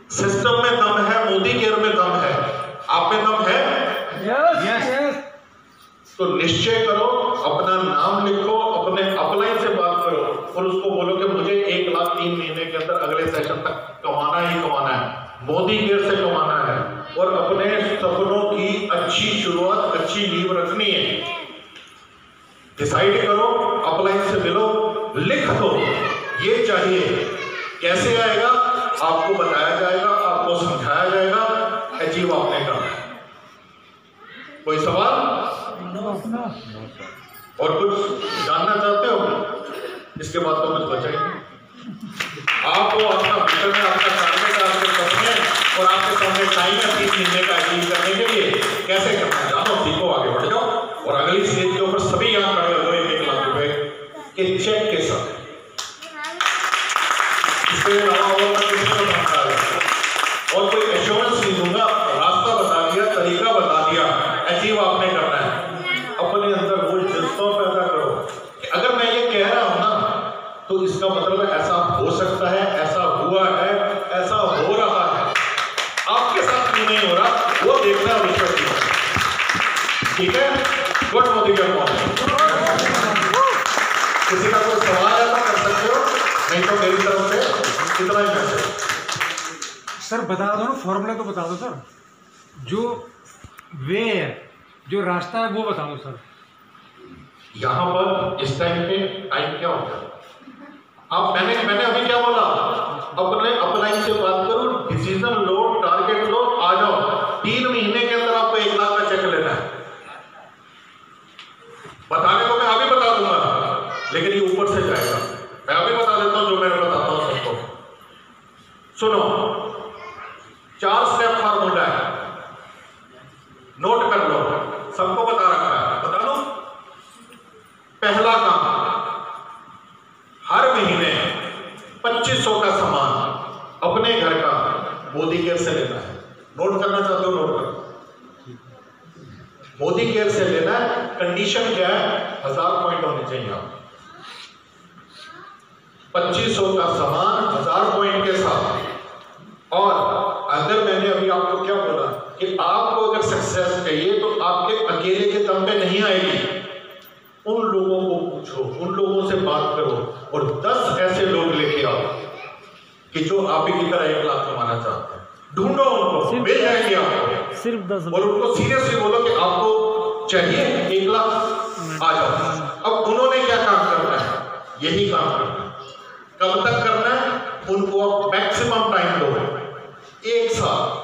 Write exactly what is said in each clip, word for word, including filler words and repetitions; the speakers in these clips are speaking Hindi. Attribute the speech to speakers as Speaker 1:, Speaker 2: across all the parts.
Speaker 1: सिस्टम में दम है, मोदी केयर में दम है, आप में दम है?
Speaker 2: Yes yes.
Speaker 1: तो निश्चय करो, अपना नाम लिखो, अपने अपलाइन से बात करो और उसको बोलो कि मुझे एक लाख तीन महीने के अंदर अगले सेशन तक कमाना ही कमाना है, मोदी केयर से कमाना है और अपने सपनों की अच्छी शुरुआत, अच्छी नींव रखनी है। डिसाइड करो, अपलाइन से मिलो, लिख दो ये चाहिए। कैसे आएगा आपको बताया जाएगा, आपको समझाया जाएगा, अचीव आपने करना है। कोई सवाल? और कुछ जानना चाहते हो? इसके बाद तो कुछ बचा ही नहीं। आपको आपका मिशन है, आपका टारगेट है, आपके सपने और आपके सामने टाइम है तीन महीने का अचीव करने के लिए। कैसे करना है जानो, सीखो, आगे बढ़ जाओ और अगली स्टेज के ऊपर सभी यहाँ खड़े हो गए एक लाख रुपए के चेक के साथ। इसके अलावा और मैं किसी को समझा रहा और कोई एश्योरेंस नहीं दूंगा, रास्ता बता दिया, तरीका बता दिया, अचीव आपने करना है। अपने अंदर वो जज्बा पैदा करो कि अगर मैं ये कह रहा हूं ना तो इसका मतलब ऐसा हो सकता है, ऐसा हुआ है, ऐसा हो रहा है। आपके साथ क्यों नहीं हो रहा वो देखना है विश्व की। ठीक है, गुड मोदी का किसी का कोई सवाल है तो कर सकते हो, नहीं तो मेरी तरफ से इतना ही मैसेज।
Speaker 2: सर बता दो ना, फॉर्मूला तो बता दो सर, जो वे है, जो रास्ता है वो बता दो सर।
Speaker 1: यहाँ पर इस टाइम पे टाइम क्या होता है? आप मैंने मैंने अभी क्या बोला? अपने अपलाइन से बात करो, डिसीजन लो, टारगेट लो, आ जाओ। तीन महीने के अंदर आपको एक लाख का चेक लेना है। बताने को मैं अभी बता दूंगा, लेकिन ये ऊपर से जाएगा। मैं अभी बता देता हूं जो मैं बताता हूं सबको। सुनो, चार स्टेप फार्मूला है, नोट कर लो, सबको बता रखा है, बता दो। पहला काम, हर महीने पच्चीस सौ का सामान अपने घर का मोदी केयर से लेना है। नोट करना चाहते हो? नोट करो, मोदी केयर से लेना है। कंडीशन क्या है? हजार पॉइंट होने चाहिए आप। पच्चीस सौ का सामान हजार पॉइंट के साथ। और अगर मैंने अभी आपको क्या बोला कि आपको अगर सक्सेस चाहिए तो आपके अकेले के दम पे नहीं आएगी। उन लोगों को पूछो, उन लोगों से बात करो और दस ऐसे लोग लेके आओ कि जो आप ही की तरह एक लाख कमाना चाहते हैं। ढूंढो उनको, मिल जाएंगे आपको।
Speaker 2: सिर्फ दस
Speaker 1: और उनको सीरियसली बोलो कि आपको चाहिए एक लाख, आ जाओ। अब उन्होंने क्या काम करना है? यही काम करना है। कब तक करना है? उनको आप मैक्सिमम टाइम दो, एक साल।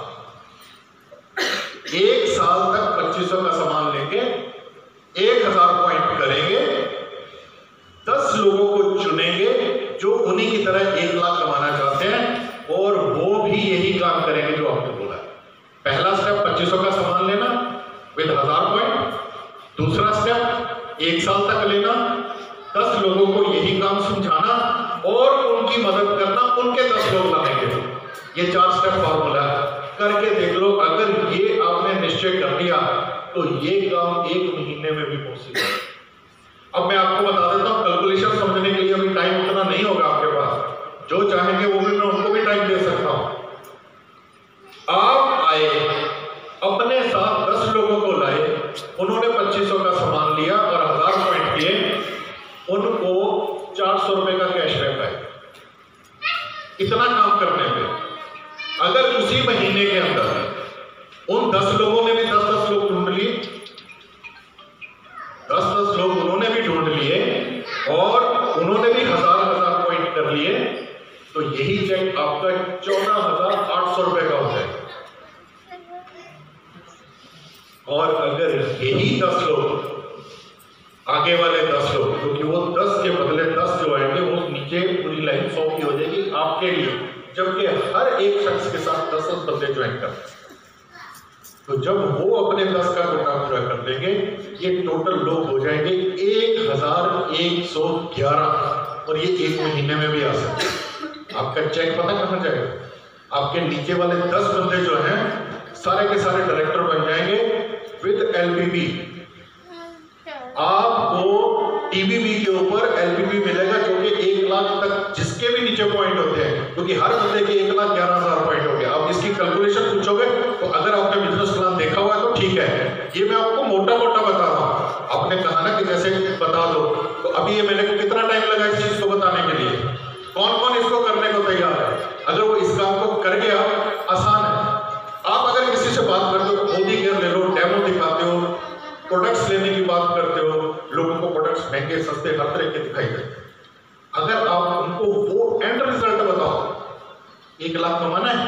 Speaker 1: एक साल तक पच्चीस सौ का सामान लेके एक हजार पॉइंट करेंगे। दस लोगों को चुनेंगे जो उन्हीं की तरह एक लाख कमाना चाहते हैं और वो भी यही काम करेंगे जो आपने बोला है। पहला स्टेप पच्चीस सौ का सामान लेना विद हजार पॉइंट। दूसरा स्टेप एक साल तक लेना, दस लोगों को यही काम समझाना और उनकी मदद करना, उनके दस लोग लाने के लिए। ये चार स्टेप फॉर्मूला है, करके देख लो। अगर ये आपने निश्चय कर लिया तो ये काम एक महीने में भी पॉसिबल है। अब मैं आपको बता देता हूं, कैलकुलेशन समझने के लिए अभी टाइम उतना नहीं होगा आपके पास। जो चाहेंगे वो भी मैं उनको भी टाइम दे सकता हूं। आप आए, अपने साथ दस लोगों को लाए, उन्होंने पच्चीस सौ का सामान लिया और हजार पॉइंट किए, उनको चार सौ रुपए का कैशबैक आए। इतना काम करने पे अगर उसी महीने के अंदर उन दस लोगों ने भी दस दस लोग ढूंढ लिए, दस दस लोग उन्होंने भी ढूंढ लिए और उन्होंने भी हजार हजार पॉइंट कर लिए, तो यही चेक आपका चौदह हजार आठ सौ रुपए का हो जाएगा। और अगर यही दस लोग, आगे वाले दस लोग, क्योंकि वो दस के बदले दस जो आएंगे वो नीचे पूरी लाइन सौ की हो जाएगी आपके लिए, जबकि हर एक शख्स के साथ दस दस बंदे ज्वाइन करते हैं। तो जब वो अपने दस का कोटा पूरा कर देंगे, ये टोटल लोग हो जाएंगे एक हजार एक सौ ग्यारह और ये एक महीने में भी आ सकते हैं। आपका चेक पता कहां जाएगा? आपके नीचे वाले दस बंदे जो हैं सारे के सारे डायरेक्टर बन जाएंगे विद एलपीपी। आपको टीबीबी के ऊपर एलपीपी मिलेगा जो कि एक लाख तक जिसके भी नीचे पॉइंट होते हैं, क्योंकि हर बंदे के एक लाख ग्यारह हजार पॉइंट हो गया। ये मैं आपको मोटा मोटा बता रहा हूँ। आपने कहा ना कि जैसे बता दो, तो अभी ये मैंने कितना टाइम लगा इस चीज को बताने के लिए? कौन कौन इसको करने को तैयार है? अगर वो इस काम को कर गया, आसान है। आप अगर किसी से बात करते हो, मोदी केयर ले लो, डेमो दिखाते हो, प्रोडक्ट्स लेने की बात करते हो, लोगों को प्रोडक्ट्स महंगे सस्ते हर तरह के दिखाई देते। अगर आप उनको वो एंड रिजल्ट बताओ, एक लाख कमाना है,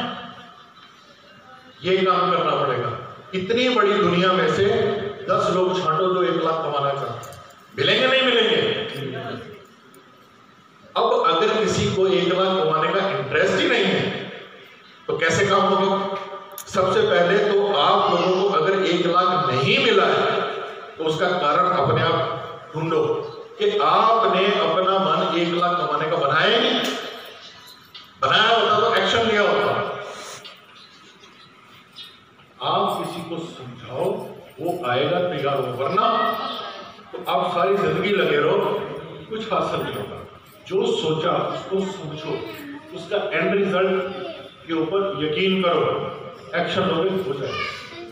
Speaker 1: ये काम करना पड़ेगा। इतनी बड़ी दुनिया में से दस लोग छांटो जो एक लाख कमाना चाहते हैं, मिलेंगे नहीं मिलेंगे? अब अगर किसी को एक लाख कमाने का इंटरेस्ट ही नहीं है तो कैसे काम होगा? सबसे पहले तो आप लोगों को अगर एक लाख नहीं मिला है तो उसका कारण अपने आप ढूंढो कि आपने अपना मन एक लाख कमाने का बनाया नहीं। बनाया होता तो एक्शन लिया होता। आप किसी को समझाओ, वो आएगा तैयार हो, वरना तो आप सारी जिंदगी लगे रहो, कुछ हासिल नहीं होगा। जो सोचा उसको समझो, उसका एंड रिजल्ट के ऊपर यकीन करो, एक्शन लोगे हो जाएगा।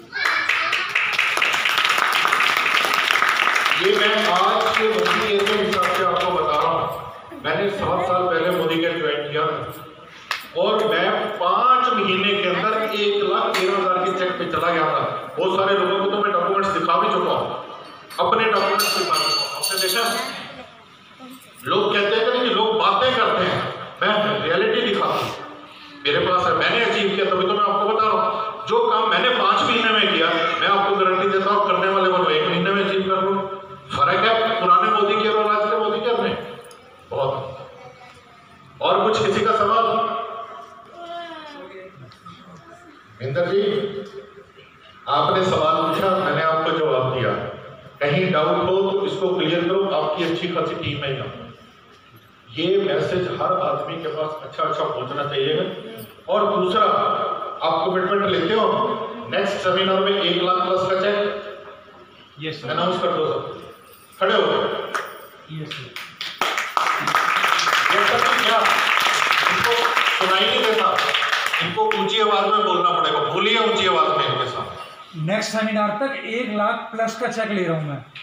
Speaker 1: ये मैं आज के मोदी केयर के हिसाब से आपको बता रहा हूँ। मैंने सात साल पहले मोदी केयर ज्वाइन किया था और मैं पांच महीने के अंदर एक लाख तेरह हजार के चेक पे चला गया था। बहुत सारे लोगों को तो मैं डॉक्यूमेंट्स दिखा भी चुका हूँ, अपने डॉक्यूमेंट्स दिखा चुका हूँ। आपने देखा, लोग कहते हैं कि लोग बातें करते हैं, मैं रियलिटी दिखाता हूँ, मेरे पास है, मैंने अचीव किया, तभी तो मैं आपको बता रहा हूँ। जो काम मैंने पांच महीने में किया, मैं आपको गारंटी देता हूँ करने वाले को एक महीने में अचीव कर लो। फर्क है पुराने मोदी केयर और आज के मोदी केयर में बहुत। और कुछ किसी का सवाल? इंदर जी, आपने सवाल पूछा, मैंने आपको जवाब दिया। कहीं डाउट हो तो इसको क्लियर करो, आपकी अच्छी खासी टीम है यहाँ। ये मैसेज हर आदमी के पास अच्छा अच्छा पहुंचना चाहिए। और दूसरा, आप कमिटमेंट लेते हो नेक्स्ट सेमिनार में एक लाख प्लस का चेक यस अनाउंस कर दो। सब खड़े हो गए? Yes sir. क्या इनको सुनाई नहीं देता? इनको ऊंची आवाज में बोलना पड़ेगा, बोलिए ऊंची आवाज में इनके साथ।
Speaker 2: नेक्स्ट सेमिनार तक एक लाख प्लस का चेक ले रहा हूं मैं।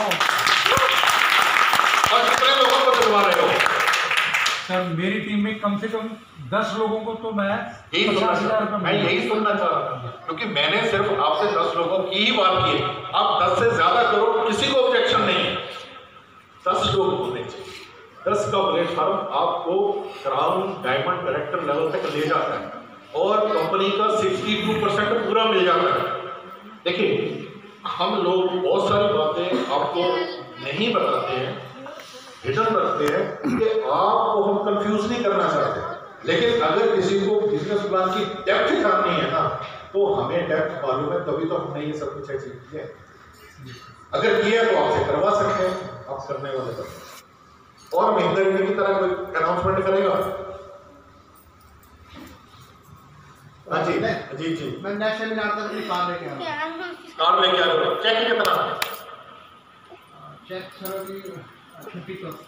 Speaker 1: और कितने लोगों को दिलवा रहे हो?
Speaker 2: सर मेरी टीम में कम से कम दस लोगों को तो मैं
Speaker 1: पचास हजार रुपये मैं यही सुनना चाह रहा था, क्योंकि मैंने सिर्फ आपसे दस लोगों की ही बात की है। आप दस से ज्यादा करो, किसी को ऑब्जेक्शन नहीं है। दस लोग होने चाहिए। दस का प्लेटफॉर्म आपको क्राउन डायमंड डायरेक्टर लेवल तक ले जाता है और कंपनी का बासठ परसेंट पूरा मिल जाता है। देखिए, हम लोग बहुत सारी बातें आपको नहीं बताते हैं, हिडन रखते हैं कि आपको हम कंफ्यूज नहीं करना चाहते। लेकिन अगर किसी को बिजनेस प्लान की डेप्थ जाननी है ना, तो हमें डेप्थ मालूम है, तभी तो हमने ये सब कुछ अचीव किया है। अगर किया तो आपसे करवा सकते हैं, आप करने वाले कर। और महेंद्र की तरह कोई अनाउंसमेंट करेगा? हाँ जी जी जी
Speaker 3: मैं नेक्स्ट सेमिनार तक अपनी कार लेके आ रहा हूँ।
Speaker 1: कार लेके आ रहा हूँ। चेक कितना?
Speaker 3: चेक सर अभी फिफ्टी प्लस।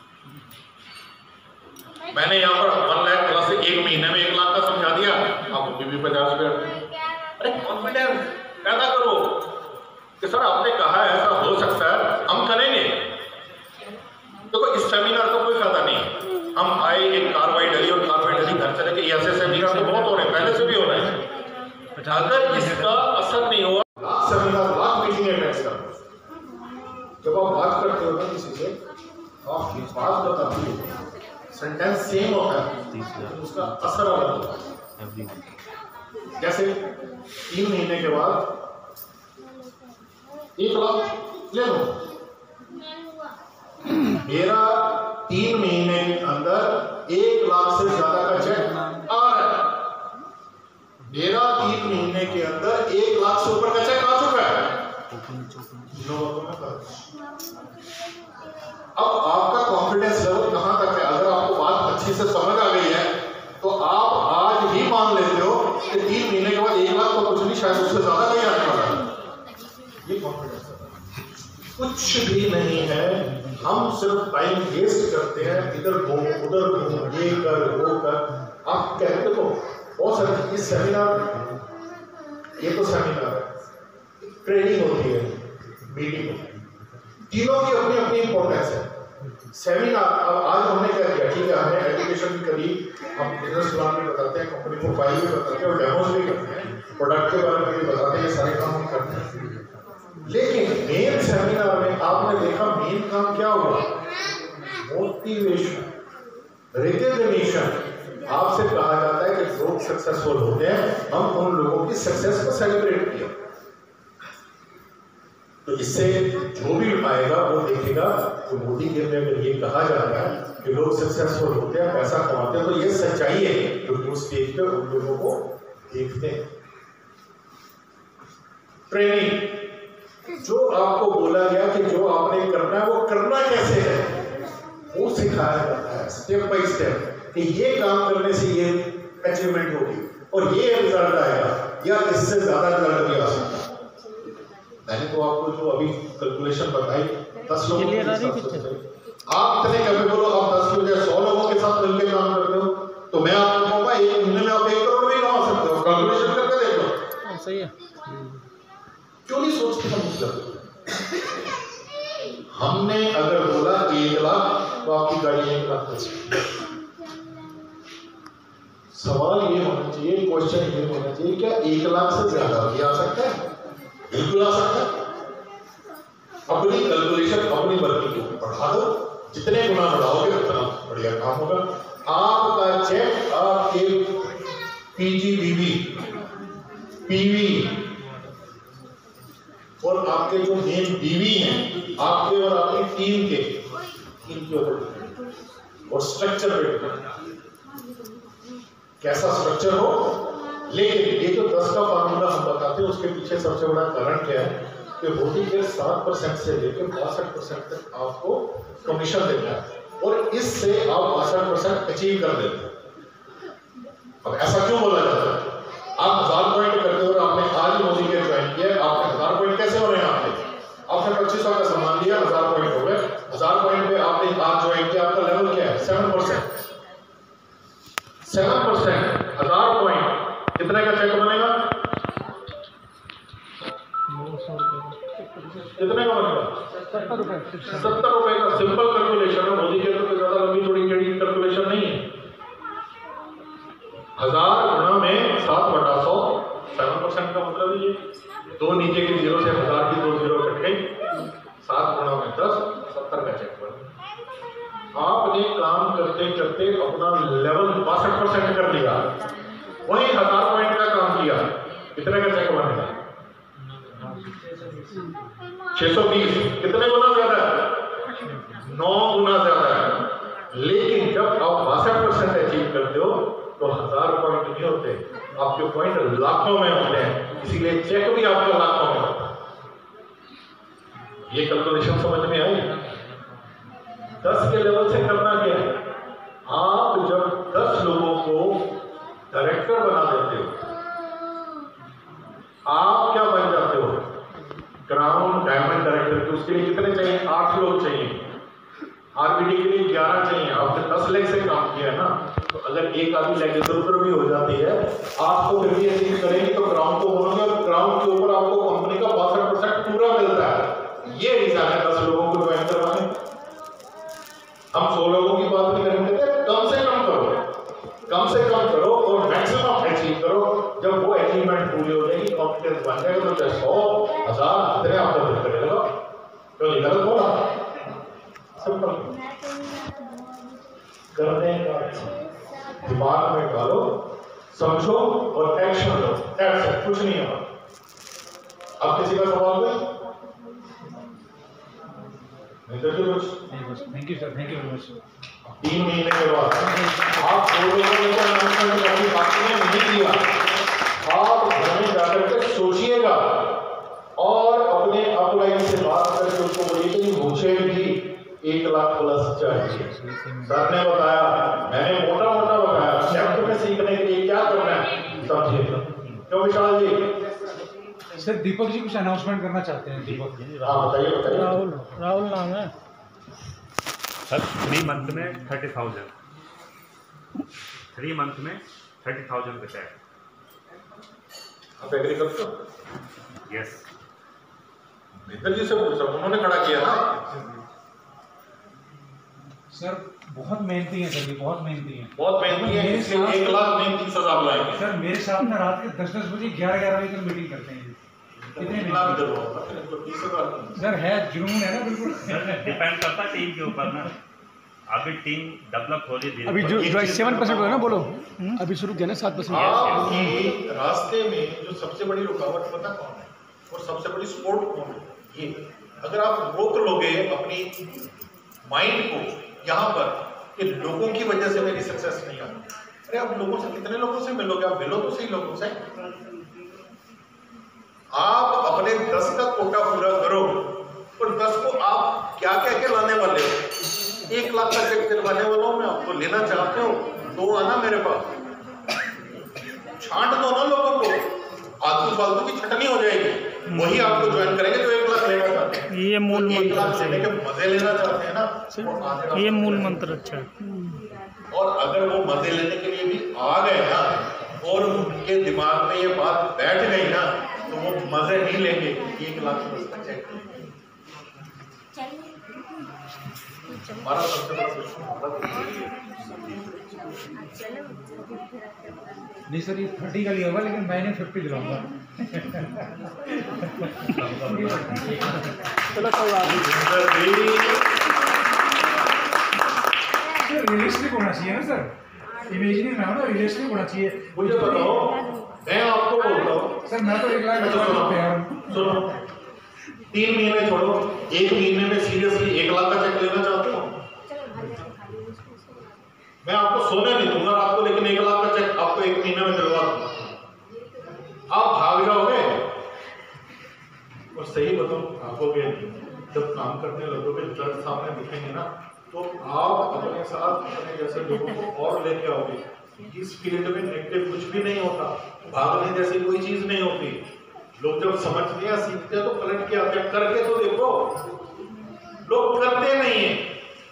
Speaker 1: मैंने यहाँ पर वन लाख प्लस एक महीने में एक लाख का समझा दिया, आपको भी पचास रुपया। अरे कॉन्फिडेंस पैदा करो कि सर आपने कहा ऐसा हो सकता है, हम करेंगे। देखो, इस सेमिनार का कोई फायदा नहीं। हम आए, एक कार्रवाई डली और कार्रवाई डली घर चले कि ऐसे सेमिनार तो बहुत हो रहे हैं, पहले से भी हो रहे हैं। अगर इसका असर नहीं हुआ, lakh seminar lakh meeting attend करो। जब आप बात करते हो ना किसी से, आप बात बताती हो, सेंटेंस सेम होता है, उसका असर अलग होता है। जैसे तीन महीने के बाद एक लाख ले लो, मेरा तीन महीने के अंदर एक लाख से ज्यादा का चेक आ रहा है। मेरा तीन महीने के अंदर एक लाख से ऊपर का चेक आ चुका है। अब आपका कॉन्फिडेंस लेवल कहां तक है? अगर आपको बात अच्छी से समझ आ गई है तो आप आज ही मान लेते हो कि तीन महीने के बाद एक लाख तो कुछ नहीं, शायद उससे ज्यादा नहीं आने वाला है। ये कॉन्फिडेंस कुछ भी नहीं है। हम सिर्फ टाइम वेस्ट करते हैं, इधर घूम उधर घूम, ये कर वो कर। आप कहते देखो बहुत सारे, इस सेमिनार, ये तो सेमिनार है, ट्रेनिंग होती है। मीटिंग, तीनों की अपनी अपनी इंपॉर्टेंस है। सेमिनार, अब आज हमने क्या किया, ठीक है, हमने एजुकेशन भी करी, हम बिजनेस प्लान भी बताते हैं, कंपनी प्रोफाइल भी बताते हैं और डेमोज भी करते हैं, प्रोडक्ट के बारे में भी बताते हैं, ये सारे काम हम करते हैं। लेकिन मेन सेमिनार में आपने देखा मेन काम क्या हुआ, मोटिवेशन, रिकॉग्निशन। आपसे कहा जाता है कि लोग सक्सेसफुल होते हैं, हम उन लोगों की सक्सेस को सेलिब्रेट किया, तो इससे जो भी आएगा वो देखेगा। तो मोदी के में अगर ये कहा जाता है कि लोग सक्सेसफुल होते हैं, पैसा कमाते हैं, तो ये सच्चाई है, क्योंकि उस स्टेज पे उन लोगों को देखते हैं। ट्रेनिंग, जो आपको बोला गया कि जो आपने करना है वो करना कैसे है, वो सिखाया जाता है स्टेप बाय स्टेप कि ये काम करने से ये अचीवमेंट होगी और ये रिजल्ट आएगा या इससे ज्यादा रिजल्ट भी आ सकता है। मैंने तो आपको जो अभी कैलकुलेशन बताई, दस लोगों के साथ आप इतने कैपेबल हो, आप दस लोग सौ लोगों के साथ मिलकर काम करते हो, तो मैं आपको कहूँगा एक महीने में आप एक करोड़ भी कमा सकते हो। कैलकुलेशन करके देख लो,
Speaker 2: सही है।
Speaker 1: क्यों नहीं सोचते हम इस लेवल? हमने अगर बोला एक लाख तो आपकी गाड़ी एक लाख है। सवाल ये होना चाहिए, क्वेश्चन ये होना चाहिए, क्या एक लाख से ज्यादा भी आ सकता है? बिल्कुल आ सकता है। अपनी कैलकुलेशन अपनी वर्किंग को बढ़ा दो, जितने गुना बढ़ाओगे उतना बढ़िया काम होगा। आपका चेक आपके पीजीबीबी, पीवी और आपके जो मेन बीवी हैं, आपके और आपकी टीम के, इनके ऊपर और स्ट्रक्चर पे कैसा स्ट्रक्चर हो। लेकिन ये जो दस का फार्मूला हम बताते हैं, उसके पीछे सबसे बड़ा कारण क्या है कि होती के सात परसेंट से लेकर बासठ परसेंट तक आपको कमीशन देना है और इससे आप बासठ परसेंट अचीव कर देते हैं। अब ऐसा क्यों बोला जाता है? आप हजार पॉइंट करते हो और आपने आज मोदी के ज्वाइन किया, आपने हजार पॉइंट कैसे हो रहे हैं? आपके आपने पच्चीस सौ का सामान लिया, हजार पॉइंट हो गए। हजार पॉइंट पे आपने आज ज्वाइन किया, आपका लेवल क्या है? सेवन परसेंट सेवन परसेंट हजार पॉइंट कितने का चेक बनेगा? कितने का बनेगा? सत्तर रुपए सत्तर रुपए का सिंपल कैलकुलेशन है। मोदी के तो ज्यादा लंबी थोड़ी बड़ी कैलकुलेशन नहीं है। हजार गुणा में सात बटा सौ, सेवन परसेंट का मतलब ये दो नीचे के जीरो से हजार की दो जीरो कट गई, सात गुणा में दस, सत्तर का चेक बना। आपने काम करते करते अपना लेवल बासठ परसेंट कर लिया, वही हजार पॉइंट का काम किया, कितने का चेक बनेगा? छह सौ बीस। कितने गुना ज्यादा है? नौ गुना ज्यादा है। लेकिन जब आप बासठ परसेंट अचीव करते हो तो हजार पॉइंट नहीं होते, आपके पॉइंट लाखों में होते हैं, इसीलिए चेक भी आपका लाखों में होता है। ये कैलकुलेशन समझ में आई? दस के लेवल से करना क्या है? आप जब दस लोगों को डायरेक्टर बना देते हो, आप क्या बन जाते हो? Crown diamond director. तो उसके लिए कितने चाहिए? आठ लोग चाहिए। आरबीडी के लिए ग्यारह चाहिए। आपने दस लाख से काम किया है ना, तो अगर एक आदमी लाख इधर उधर भी हो जाती है, आपको फिर भी अचीव करेंगे तो क्राउन को बनोगे और क्राउन के ऊपर आपको कंपनी का बासठ परसेंट पूरा मिलता है। ये रीजन है दस लोगों को ज्वाइन करवाने। हम सौ लोगों की बात नहीं करेंगे, कम से कम करो, कम से कम करो और मैक्सिमम अचीव करो। जब वो अचीवमेंट पूरी हो जाएगी, कॉन्फिडेंस बन जाएगा, तो चाहे सौ हजार कितने आपको दिल करेगा। तो ये गलत बोला, सिंपल करने का दिमाग में डालो, समझो और एक्शन लो, ऐसे कुछ नहीं है। अब किसी का सवाल है? नहीं तो कुछ
Speaker 2: thank you sir, thank you very much.
Speaker 1: तीन महीने के बाद आप दो लोगों ने तो अनाउंसमेंट अपनी बाकी में नहीं किया, आप घर में जाकर के सोचिएगा और अपने अपलाइन से बात करके उसको बोलिए कि मुझे भी एक लाख प्लस चाहिए। सर ने बताया, मैंने मोटा मोटा बताया, शब्द में सीखने के लिए क्या करना है समझिए। क्यों विशाल जी?
Speaker 2: सर दीपक जी कुछ अनाउंसमेंट करना चाहते हैं। दीपक जी,
Speaker 1: हाँ बताइए बताइए।
Speaker 4: राहुल राहुल नाम है
Speaker 5: सर। थ्री मंथ में थर्टी थाउजेंड थ्री मंथ में थर्टी थाउजेंड बचा है।
Speaker 1: आप एग्री करते हो?
Speaker 5: यस।
Speaker 1: महेंद्र जी से पूछ रहा हूं, उन्होंने खड़ा किया ना।
Speaker 2: सर बहुत मेहनती हैं सर, ये बहुत मेहनती हैं,
Speaker 1: बहुत मेहनती है, इसलिए एक लाख मेहनती सजा बुलाएंगे।
Speaker 2: सर मेरे साथ में रात के दस दस बजे ग्यारह ग्यारह बजे तक मीटिंग करते हैं। कितने
Speaker 1: लाख दे रहा फिर इनको तीस हजार
Speaker 2: सर है, जुनून है ना बिल्कुल।
Speaker 5: डिपेंड करता है टीम के ऊपर ना। अभी टीम डेवलप हो रही है।
Speaker 4: अभी जो सेवन परसेंट हो ना, बोलो अभी शुरू किया ना सात परसेंट।
Speaker 1: आपकी रास्ते में जो सबसे बड़ी रुकावट पता कौन है और सबसे बड़ी सपोर्ट कौन है? ये अगर आप रोक लोगे अपनी माइंड को यहाँ पर कि लोगों की वजह से मेरी सक्सेस नहीं आ रही, अरे आप लोगों से कितने लोगों से मिलोगे? आप मिलो तो सही लोगों से। आप अपने दस का कोटा पूरा करो और दस को आप क्या क्या के लाने वाले हो? एक लाख का चेक दिलवाने वाला हूं मैं आपको, लेना चाहते हो तो आना मेरे पास, छांट दो ना लोगों को, आलतू फालतू की छटनी हो जाएगी, वही आपको ज्वाइन करेंगे जो एक लाख लेना चाहते हैं।
Speaker 4: ये मूल
Speaker 1: तो एक लाख
Speaker 4: मंत्र
Speaker 1: लेने के मजे लेना चाहते हैं ना, और आगे
Speaker 4: ये मूल मंत्र अच्छा है।
Speaker 1: और अगर वो मजे लेने के लिए भी आ गए ना और उनके दिमाग में ये बात बैठ गई ना, तो वो मजे नहीं लेंगे एक लाख का चेक। हमारा सबसे बड़ा दुश्मन
Speaker 2: नहीं सर, ये थर्टी का लिया हुआ, लेकिन मैंने फिफ्टी दिलाऊंगा।
Speaker 4: चलो कोई बात नहीं।
Speaker 2: रियलिस्टिक होना चाहिए ना सर, इमेजिनरी ना हो ना, रियलिस्टिक होना चाहिए।
Speaker 1: मुझे बताओ, मैं आपको बोलता हूँ
Speaker 2: सर मैं तो एक लाख
Speaker 1: अच्छा सुनो, सुनो, तीन महीने छोड़ो, एक महीने में सीरियसली एक लाख का चेक लेना चाहते हो? मैं आपको सोने नहीं दूंगा रात को, लेकिन एक लाख का चेक आपको एक महीने में दिलवा दूंगा। आप भाग जाओगे और सही बताओ भागोगे, जब काम करने लगोगे जज सामने दिखेंगे ना, तो आप अपने साथ अपने जैसे लोगों को और लेके आओगे। इस फील्ड में नेगेटिव कुछ भी नहीं होता, भागने जैसी कोई चीज नहीं होती। लोग जब समझते हैं सीखते हैं तो पलट के आते हैं, करके तो देखो। लोग करते नहीं है,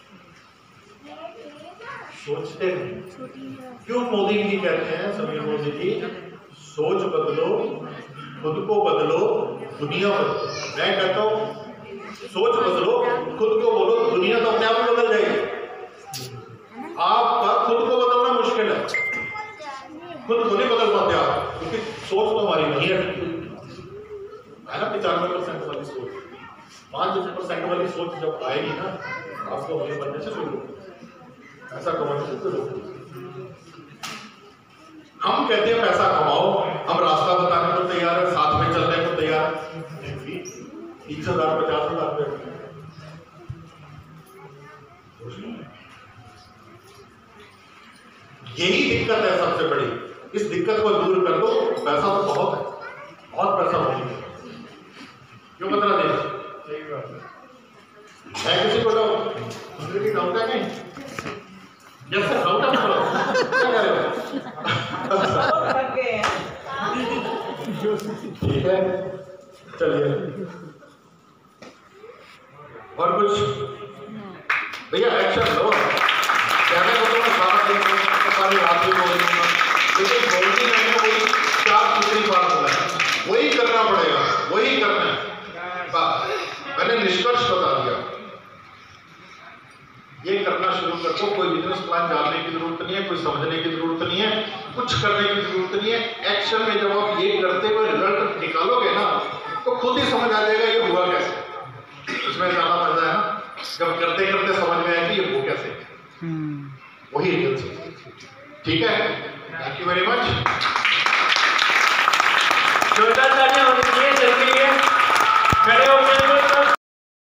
Speaker 1: सोचते नहीं। क्यों मोदी जी कहते हैं, समीर मोदी जी, सोच बदलो, खुद को बदलो, दुनिया बदलो। मैं कहता हूं सोच बदलो, खुद को बोलो, दुनिया तो अपने आप में बदल जाएगी। आपका खुद को बदलना मुश्किल है, खुद को नहीं बदल पाते आप, क्योंकि सोच तो हमारी नहीं है है ना। पचानवे परसेंट वाली सोच, पांच परसेंट वाली सोच जब आएगी ना, आपको अमीर बनने से शुरू ऐसा कमाने से शुरू। हम कहते हैं पैसा कमाओ, हम रास्ता बताने को तैयार है, साथ में चलने को तैयार है, तीस हजार पचास हजार रुपये। यही दिक्कत है सबसे बड़ी, इस दिक्कत को दूर कर दो, पैसा तो बहुत है, बहुत पैसा होगा। क्यों बता दे? मैं किसी को डाउट है नहीं, जैसे डाउट है क्या करेगा? ठीक है, चलिए। और कुछ भैया एक्शन लो, कहने को तो मैं सारा दिन सारी रात भी बोल दूंगा, लेकिन बोलती नहीं है, वही चार दूसरी बात होता है, वही करना पड़ेगा, वही करना है। मैंने निष्कर्ष बता दिया, ये करना शुरू कर दो। कोई बिजनेस प्लान जानने की जरूरत नहीं है, कोई समझने की जरूरत नहीं है, कुछ करने की जरूरत नहीं है। एक्शन में जब आप ये करते हुए रिजल्ट निकालोगे ना, तो खुद ही समझ आ जाएगा ये हुआ कैसे। इसमें ज्यादा मजा है ना, जब करते करते समझ में आएगी ये हो कैसे, वही रिजल्ट। ठीक है, थैंक यू वेरी मच।